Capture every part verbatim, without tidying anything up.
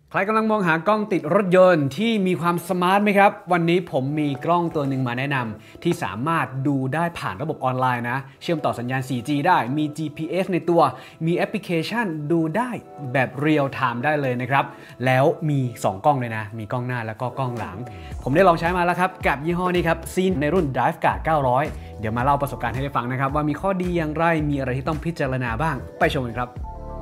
ใครกำลังมองหากล้องติดรถยนต์ที่มีความสมาร์ทไหมครับวันนี้ผมมีกล้องตัวหนึ่งมาแนะนำที่สามารถดูได้ผ่านระบบออนไลน์นะเชื่อมต่อสัญญาณ โฟร์จี ได้มี จี พี เอส ในตัวมีแอปพลิเคชันดูได้แบบเรียลไทม์ได้เลยนะครับแล้วมีสองกล้องเลยนะมีกล้องหน้าแล้วก็กล้องหลังผมได้ลองใช้มาแล้วครับกับยี่ห้อนี้ครับซีนในรุ่น Drive Guard เก้าร้อยเดี๋ยวมาเล่าประสบการณ์ให้ได้ฟังนะครับว่ามีข้อดีอย่างไรมีอะไรที่ต้องพิจารณาบ้างไปชมกันครับ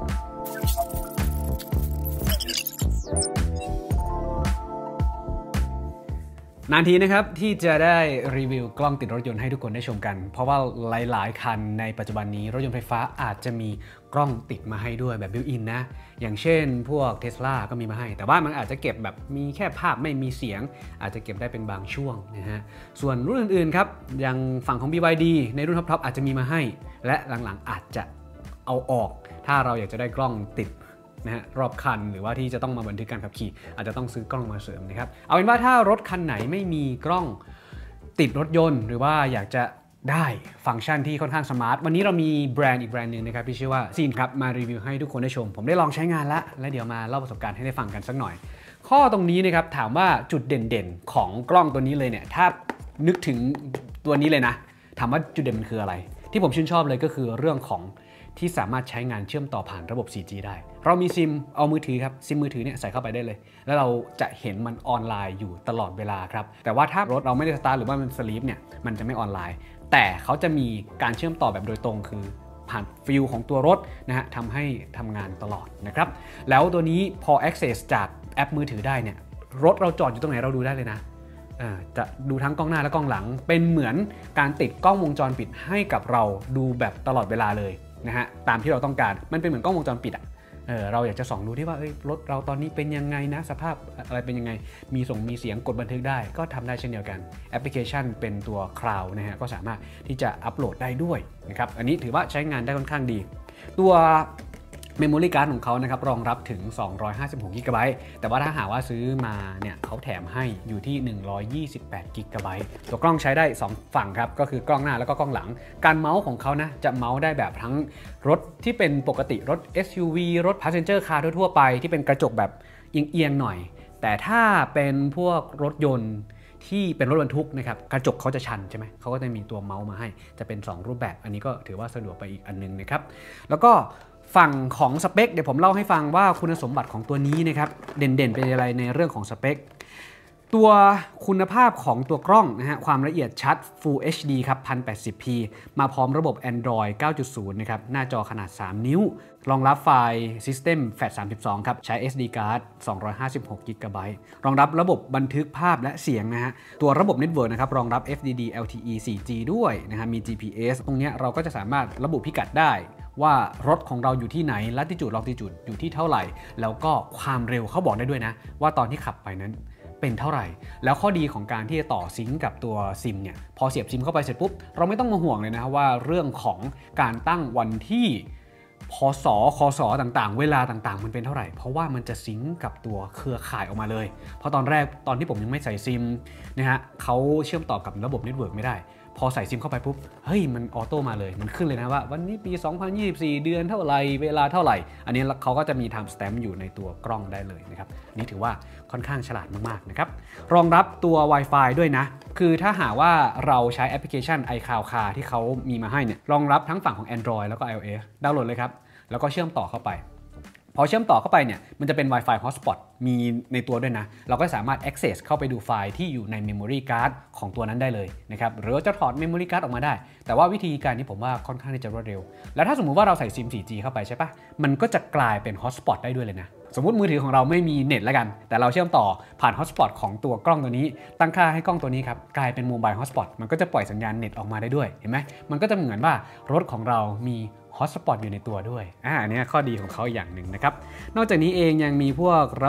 นานทีนะครับที่จะได้รีวิวกล้องติดรถยนต์ให้ทุกคนได้ชมกันเพราะว่าหลายๆคันในปัจจุบันนี้รถยนต์ไฟฟ้าอาจจะมีกล้องติดมาให้ด้วยแบบบิวอินนะอย่างเช่นพวก Tesla ก็มีมาให้แต่ว่ามันอาจจะเก็บแบบมีแค่ภาพไม่มีเสียงอาจจะเก็บได้เป็นบางช่วงนะฮะส่วนรุ่นอื่นๆครับอย่างฝั่งของ บี วาย ดี ในรุ่นท็อปๆอาจจะมีมาให้และหลังๆอาจจะเอาออกถ้าเราอยากจะได้กล้องติดนะฮะรอบคันหรือว่าที่จะต้องมาบันทึกการขับขี่อาจจะต้องซื้อกล้องมาเสริมนะครับเอาเป็นว่าถ้ารถคันไหนไม่มีกล้องติดรถยนต์หรือว่าอยากจะได้ฟังก์ชันที่ค่อนข้างสมาร์ทวันนี้เรามีแบรนด์อีกแบรนด์หนึ่งนะครับที่ชื่อว่าซีนครับมารีวิวให้ทุกคนได้ชมผมได้ลองใช้งานแล้วและเดี๋ยวมาเล่าประสบการณ์ให้ได้ฟังกันสักหน่อยข้อตรงนี้นะครับถามว่าจุดเด่นๆของกล้องตัวนี้เลยเนี่ยถ้านึกถึงตัวนี้เลยนะถามว่าจุดเด่นมันคืออะไรที่ผมชื่นชอบเลยก็คือเรื่องของที่สามารถใช้งานเชื่อมต่อผ่านระบบ โฟร์จี ได้เรามีซิมเอามือถือครับซิมมือถือเนี่ยใส่เข้าไปได้เลยแล้วเราจะเห็นมันออนไลน์อยู่ตลอดเวลาครับแต่ว่าถ้ารถเราไม่ได้สตาร์ทหรือว่ามันสลีปเนี่ยมันจะไม่ออนไลน์แต่เขาจะมีการเชื่อมต่อแบบโดยตรงคือผ่านฟิลของตัวรถนะฮะทำให้ทำงานตลอดนะครับแล้วตัวนี้พอ access จากแอปมือถือได้เนี่ยรถเราจอดอยู่ตรงไหนเราดูได้เลยนะจะดูทั้งกล้องหน้าและกล้องหลังเป็นเหมือนการติดกล้องวงจรปิดให้กับเราดูแบบตลอดเวลาเลยนะฮะตามที่เราต้องการมันเป็นเหมือนกล้องวงจรปิดอ่ะ เออเราอยากจะส่องดูที่ว่าเอ้ยรถเราตอนนี้เป็นยังไงนะสภาพอะไรเป็นยังไงมีส่งมีเสียงกดบันทึกได้ก็ทำได้เช่นเดียวกันแอปพลิเคชันเป็นตัว Cloud นะฮะก็สามารถที่จะอัปโหลดได้ด้วยนะครับอันนี้ถือว่าใช้งานได้ค่อนข้างดีตัวMemory Card ของเขานะครับรองรับถึงสองร้อยห้าสิบหก จี บี แต่ว่าถ้าหากว่าซื้อมาเนี่ยเขาแถมให้อยู่ที่หนึ่งร้อยยี่สิบแปด จี บี ตัวกล้องใช้ได้สองฝั่งครับก็คือกล้องหน้าแล้วก็กล้องหลังการเมาส์ของเขานะจะเมาส์ได้แบบทั้งรถที่เป็นปกติรถ เอส ยู วี รถ Passenger Car ทั่วๆไปที่เป็นกระจกแบบเอียงๆหน่อยแต่ถ้าเป็นพวกรถยนต์ที่เป็นรถบรรทุกนะครับกระจกเขาจะชันใช่ไหมเขาก็จะมีตัวเมาส์มาให้จะเป็นสองรูปแบบอันนี้ก็ถือว่าสะดวกไปอีกอันนึงนะครับแล้วก็ฝั่งของสเปคเดี๋ยวผมเล่าให้ฟังว่าคุณสมบัติของตัวนี้นะครับเด่นๆเป็นอะไรในเรื่องของสเปคตัวคุณภาพของตัวกล้องนะฮะความละเอียดชัด Full เอช ดี ครับ หนึ่งพันแปดสิบพี มาพร้อมระบบ Android เก้าจุดศูนย์ นะครับหน้าจอขนาดสามนิ้วรองรับไฟล์ System แฟลช สามสิบสอง ครับใช้ เอส ดี Card สองร้อยห้าสิบหก จี บี รองรับระบบบันทึกภาพและเสียงนะฮะตัวระบบ Network นะครับรองรับ เอฟ ดี ดี แอล ที อี โฟร์จี ด้วยนะฮะมี จี พี เอส ตรงนี้เราก็จะสามารถระบุพิกัดได้ว่ารถของเราอยู่ที่ไหนลัติจูดลองติจูดอยู่ที่เท่าไหร่แล้วก็ความเร็วเขาบอกได้ด้วยนะว่าตอนที่ขับไปนั้นเป็นเท่าไหร่แล้วข้อดีของการที่จะต่อซิงก์กับตัวซิมเนี่ยพอเสียบซิมเข้าไปเสร็จปุ๊บเราไม่ต้องมาห่วงเลยนะว่าเรื่องของการตั้งวันที่พศคศต่างๆเวลาต่างๆมันเป็นเท่าไหร่เพราะว่ามันจะซิงก์กับตัวเครือข่ายออกมาเลยเพราะตอนแรกตอนที่ผมยังไม่ใส่ซิมนะฮะเขาเชื่อมต่อกับระบบเน็ตเวิร์กไม่ได้พอใส่ซิมเข้าไปปุ๊บเฮ้ยมันออโต้มาเลยมันขึ้นเลยนะว่าวันนี้ปีสองพันยี่สิบสี่เดือนเท่าไหร่เวลาเท่าไหร่อันนี้เขาก็จะมี time stamp อยู่ในตัวกล้องได้เลยนะครับนี่ถือว่าค่อนข้างฉลาดมากๆนะครับรองรับตัว Wi-Fi ด้วยนะคือถ้าหากว่าเราใช้แอปพลิเคชัน iCloud Car ที่เขามีมาให้เนี่ยรองรับทั้งฝั่งของ Android แล้วก็ iOS ดาวน์โหลดเลยครับแล้วก็เชื่อมต่อเข้าไปพอเชื่อมต่อเข้าไปเนี่ยมันจะเป็น Wi-Fi Hotspot มีในตัวด้วยนะเราก็สามารถ access เข้าไปดูไฟล์ที่อยู่ใน Memory Card ของตัวนั้นได้เลยนะครับหรือจะถอด Memory Card ออกมาได้แต่ว่าวิธีการนี้ผมว่าค่อนข้างที่จะรวดเร็วแล้วถ้าสมมุติว่าเราใส่ซิม โฟร์จี เข้าไปใช่ปะมันก็จะกลายเป็น Hotspot ได้ด้วยเลยนะสมมุติมือถือของเราไม่มีเน็ตแล้วกันแต่เราเชื่อมต่อผ่าน Hotspot ของตัวกล้องตัวนี้ตั้งค่าให้กล้องตัวนี้ครับกลายเป็น Mobile Hotspot มันก็จะปล่อยสัญญาณเน็ตออกมาได้ด้วยเห็นไหมมันก็จะเหมือนว่ารถของเรามีฮอตสปอตอยู่ในตัวด้วยอ่าอันนี้ข้อดีของเขาอย่างหนึ่งนะครับนอกจากนี้เองยังมีพวกระบบ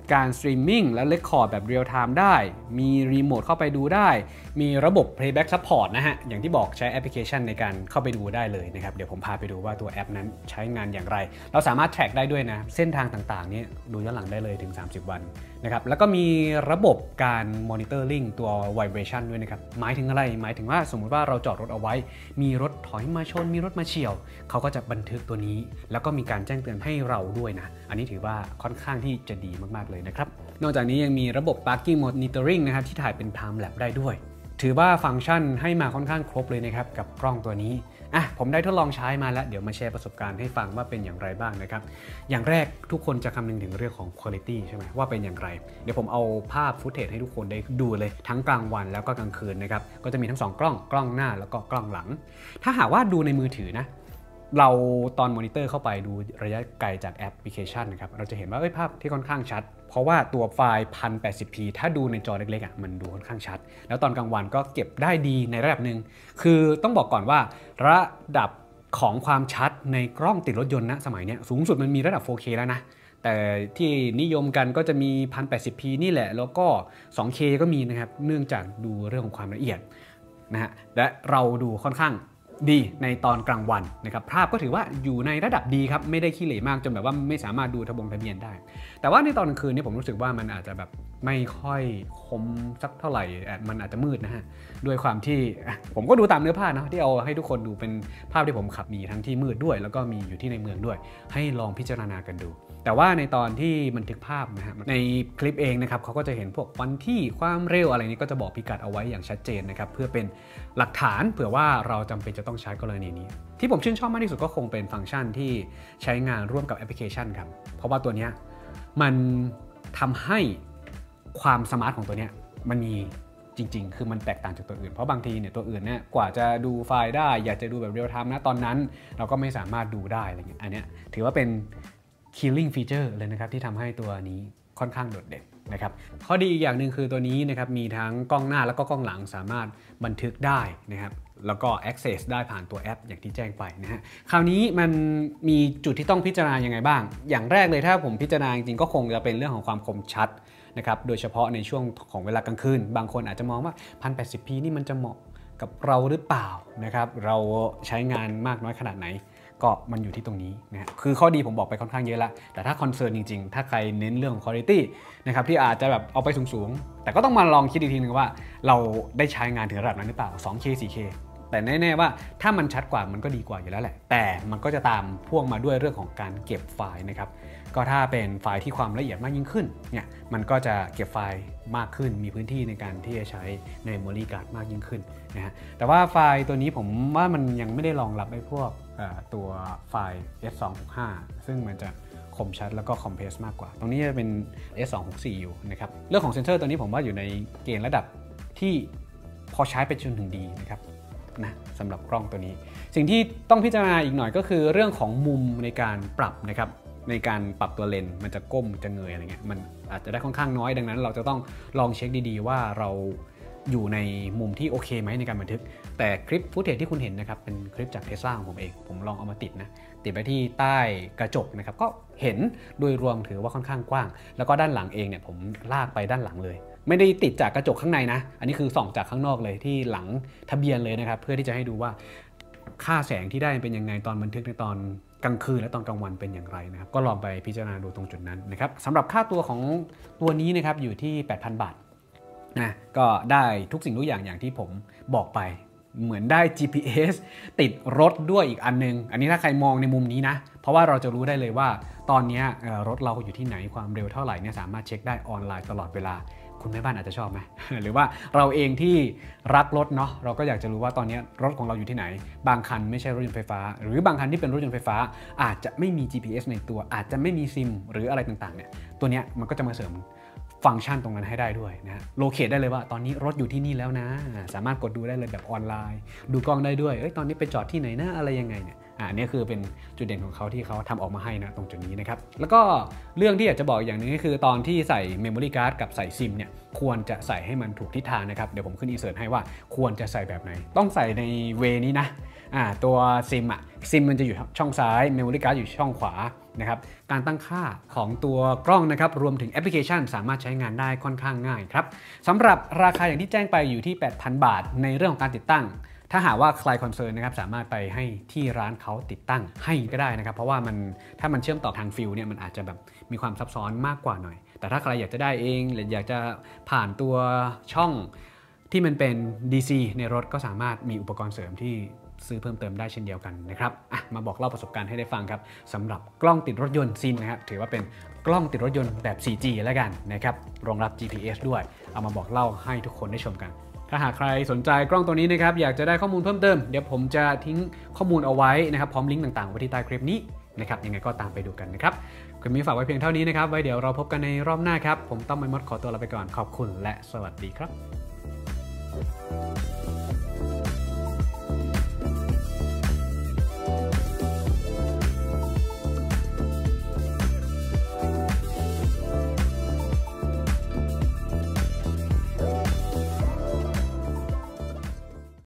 การสตรีมมิ่งและเรคคอร์ดแบบเรียลไทม์ได้มีรีโมทเข้าไปดูได้มีระบบ Playback Support นะฮะอย่างที่บอกใช้แอปพลิเคชันในการเข้าไปดูได้เลยนะครับเดี๋ยวผมพาไปดูว่าตัวแอปนั้นใช้งานอย่างไรเราสามารถ track ได้ด้วยนะเส้นทางต่างๆนี้ดูย้อนหลังได้เลยถึงสามสิบวันนะครับแล้วก็มีระบบการ monitoring ตัว vibration ด้วยนะครับหมายถึงอะไรหมายถึงว่าสมมุติว่าเราจอดรถเอาไว้มีรถถอยมาชนมีรถมาเฉี่ยวเขาก็จะบันทึกตัวนี้แล้วก็มีการแจ้งเตือนให้เราด้วยนะอันนี้ถือว่าค่อนข้างที่จะดีมากๆเลยนะครับนอกจากนี้ยังมีระบบ parking monitoring นะครับที่ถ่ายเป็น time lapse ได้ด้วยถือว่าฟังก์ชันให้มาค่อนข้างครบเลยนะครับกับกล้องตัวนี้อ่ะผมได้ทดลองใช้มาแล้วเดี๋ยวมาแชร์ประสบการณ์ให้ฟังว่าเป็นอย่างไรบ้างนะครับอย่างแรกทุกคนจะคำนึงถึงเรื่องของ quality ใช่ไหมว่าเป็นอย่างไรเดี๋ยวผมเอาภาพฟุตเทจให้ทุกคนได้ดูเลยทั้งกลางวันแล้วก็กลางคืนนะครับก็จะมีทั้งสองกล้องกล้องหน้าแล้วก็กล้องหลังถ้าหากว่าดูในมือถือนะเราตอนมอนิเตอร์เข้าไปดูระยะไกลจากแอปพลิเคชันนะครับเราจะเห็นว่าภาพที่ค่อนข้างชัดเพราะว่าตัวไฟล์ หนึ่งพันแปดสิบพี ถ้าดูในจอเล็กๆอ่ะมันดูค่อนข้างชัดแล้วตอนกลางวันก็เก็บได้ดีในระดับหนึ่งคือต้องบอกก่อนว่าระดับของความชัดในกล้องติดรถยนต์นะสมัยนี้สูงสุดมันมีระดับ โฟร์เค แล้วนะแต่ที่นิยมกันก็จะมี หนึ่งพันแปดสิบพี นี่แหละแล้วก็ สองเค ก็มีนะครับเนื่องจากดูเรื่องของความละเอียดนะฮะและเราดูค่อนข้างดีในตอนกลางวันนะครับภาพก็ถือว่าอยู่ในระดับดีครับไม่ได้ขี้เหร่มากจนแบบว่าไม่สามารถดูทะบงทะเบียนได้แต่ว่าในตอนกลางคืนนี่ผมรู้สึกว่ามันอาจจะแบบไม่ค่อยคมสักเท่าไหร่มันอาจจะมืดนะฮะด้วยความที่ผมก็ดูตามเนื้อผ้านะที่เอาให้ทุกคนดูเป็นภาพที่ผมขับมีทั้งที่มืดด้วยแล้วก็มีอยู่ที่ในเมืองด้วยให้ลองพิจารณากันดูแต่ว่าในตอนที่บันทึกภาพนะฮะในคลิปเองนะครับเขาก็จะเห็นพวกวันที่ความเร็วอะไรนี้ก็จะบอกพิกัดเอาไว้อย่างชัดเจนนะครับเพื่อเป็นหลักฐานเผื่อว่าเราจำเป็นจะต้องใช้กรณีนี้ที่ผมชื่นชอบมากที่สุดก็คงเป็นฟังก์ชันที่ใช้งานร่วมกับแอปพลิเคชันครับเพราะว่าตัวนี้มันทำให้ความสมาร์ทของตัวนี้มันมีจริงๆคือมันแตกต่างจากตัวอื่นเพราะบางทีเนี่ยตัวอื่นเนี่ยกว่าจะดูไฟล์ได้อยากจะดูแบบเรียลไทม์นะตอนนั้นเราก็ไม่สามารถดูได้อะไรเงี้ยอันนี้ถือว่าเป็น killing feature เลยนะครับที่ทำให้ตัวนี้ค่อนข้างโดดเด่นนะครับข้อดีอีกอย่างหนึ่งคือตัวนี้นะครับมีทั้งกล้องหน้าแล้วก็กล้องหลังสามารถบันทึกได้นะครับแล้วก็ access ได้ผ่านตัวแอปอย่างที่แจ้งไปนะฮะคราวนี้มันมีจุดที่ต้องพิจารณายังไงบ้างอย่างแรกเลยถ้าผมพิจารณาจริงๆก็คงจะเป็นเรื่องของความคมชัดนะครับโดยเฉพาะในช่วงของเวลากลางคืนบางคนอาจจะมองว่า หนึ่งพันแปดสิบพี นี่มันจะเหมาะกับเราหรือเปล่านะครับเราใช้งานมากน้อยขนาดไหนก็มันอยู่ที่ตรงนี้นะฮะคือข้อดีผมบอกไปค่อนข้างเยอะแล้วแต่ถ้าคอนเซิร์นจริงๆถ้าใครเน้นเรื่องของ quality นะครับที่อาจจะแบบเอาไปสูงๆแต่ก็ต้องมาลองคิดอีกทีนึงว่าเราได้ใช้งานถึงระดับนั้นหรือเปล่า สองเค สี่เค แต่แน่ๆว่าถ้ามันชัดกว่ามันก็ดีกว่าอยู่แล้วแหละแต่มันก็จะตามพ่วงมาด้วยเรื่องของการเก็บไฟล์นะครับก็ถ้าเป็นไฟล์ที่ความละเอียดมากยิ่งขึ้นเนี่ยมันก็จะเก็บไฟล์มากขึ้นมีพื้นที่ในการที่จะใช้ใน memory card มากยิ่งขึ้นนะฮะแต่ว่าไฟล์ตัวนี้ผมว่ามันยังไม่ได้รองรับไอ้พวกตัวไฟล์ เอส สองหกห้า ซึ่งมันจะคมชัดแล้วก็คอมเพรสมากกว่าตรงนี้จะเป็น เอส สองหกสี่ อยู่นะครับเรื่องของเซนเซอร์ตัวนี้ผมว่าอยู่ในเกณฑ์ระดับที่พอใช้ไปจนถึงดีนะครับนะสำหรับกล้องตัวนี้สิ่งที่ต้องพิจารณาอีกหน่อยก็คือเรื่องของมุมในการปรับนะครับในการปรับตัวเลนส์มันจะก้มจะเงยอะไรเงี้ยมันอาจจะได้ค่อนข้างน้อยดังนั้นเราจะต้องลองเช็คดีๆว่าเราอยู่ในมุมที่โอเคไหมในการบันทึกแต่คลิปฟุตเทจที่คุณเห็นนะครับเป็นคลิปจาก Tesla ของผมเองผมลองเอามาติดนะติดไปที่ใต้กระจกนะครับก็เห็นโดยรวมถือว่าค่อนข้างกว้างแล้วก็ด้านหลังเองเนี่ยผมลากไปด้านหลังเลยไม่ได้ติดจากกระจกข้างในนะอันนี้คือส่องจากข้างนอกเลยที่หลังทะเบียนเลยนะครับเพื่อที่จะให้ดูว่าค่าแสงที่ได้เป็นยังไงตอนบันทึกในตอนกลางคืนและตอนกลางวันเป็นอย่างไรนะครับก็ลองไปพิจารณาดูตรงจุดนั้นนะครับสำหรับค่าตัวของตัวนี้นะครับอยู่ที่ แปดพัน บาทนะก็ได้ทุกสิ่งทุกอย่างอย่างที่ผมบอกไปเหมือนได้ จี พี เอส ติดรถด้วยอีกอันนึงอันนี้ถ้าใครมองในมุมนี้นะเพราะว่าเราจะรู้ได้เลยว่าตอนนี้รถเราอยู่ที่ไหนความเร็วเท่าไหร่เนี่ยสามารถเช็คได้ออนไลน์ตลอดเวลาคุณแม่บ้านอาจจะชอบไหม หรือว่าเราเองที่รักรถเนาะเราก็อยากจะรู้ว่าตอนนี้รถของเราอยู่ที่ไหนบางคันไม่ใช่รถยนต์ไฟฟ้าหรือบางคันที่เป็นรถยนต์ไฟฟ้าอาจจะไม่มี จี พี เอส ในตัวอาจจะไม่มีซิมหรืออะไรต่างๆเนี่ยตัวนี้มันก็จะมาเสริมฟังก์ชันตรงนั้นให้ได้ด้วยนะโลเคทได้เลยว่าตอนนี้รถอยู่ที่นี่แล้วนะสามารถกดดูได้เลยแบบออนไลน์ดูกล้องได้ด้วยเอ้ยตอนนี้ไปจอดที่ไหนนะอะไรยังไงเนี่ยอ่านี่คือเป็นจุดเด่นของเขาที่เขาทำออกมาให้นะตรงจุดนี้นะครับแล้วก็เรื่องที่อยากจะบอกอย่างหนึ่งก็คือตอนที่ใส่ Memory Card กับใส่ซิมเนี่ยควรจะใส่ให้มันถูกทิศทางนะครับเดี๋ยวผมขึ้นอินเสิร์ตให้ว่าควรจะใส่แบบไหนต้องใส่ในเวนี้นะอ่าตัวซิมอ่ะซิมมันจะอยู่ช่องซ้าย Memory Card อยู่ช่องขวานะครับการตั้งค่าของตัวกล้องนะครับรวมถึงแอปพลิเคชันสามารถใช้งานได้ค่อนข้างง่ายครับสำหรับราคาอย่างที่แจ้งไปอยู่ที่ แปดพัน บาทในเรื่องของการติดตั้งถ้าหากว่าใครคอนเซิร์นนะครับสามารถไปให้ที่ร้านเขาติดตั้งให้ก็ได้นะครับเพราะว่ามันถ้ามันเชื่อมต่อทางฟิลเนี่ยมันอาจจะแบบมีความซับซ้อนมากกว่าหน่อยแต่ถ้าใครอยากจะได้เองหรืออยากจะผ่านตัวช่องที่มันเป็น ดี ซี ในรถก็สามารถมีอุปกรณ์เสริมที่ซื้อเพิ่มเติมได้เช่นเดียวกันนะครับอ่ะมาบอกเล่าประสบการณ์ให้ได้ฟังครับสำหรับกล้องติดรถยนต์ซินนะครับถือว่าเป็นกล้องติดรถยนต์แบบ โฟร์จี แล้วกันนะครับรองรับ จี พี เอส ด้วยเอามาบอกเล่าให้ทุกคนได้ชมกันถ้าหากใครสนใจกล้องตัวนี้นะครับอยากจะได้ข้อมูลเพิ่มเติมเดี๋ยวผมจะทิ้งข้อมูลเอาไว้นะครับพร้อมลิงก์ต่างๆไว้ที่ใต้คลิปนี้นะครับยังไงก็ตามไปดูกันนะครับคลิปนี้ฝากไว้เพียงเท่านี้นะครับไว้เดี๋ยวเราพบกันในรอบหน้าครับผมต้อมไมมดขอตัวลาไปก่อนขอบคุณและสวัสดีครับ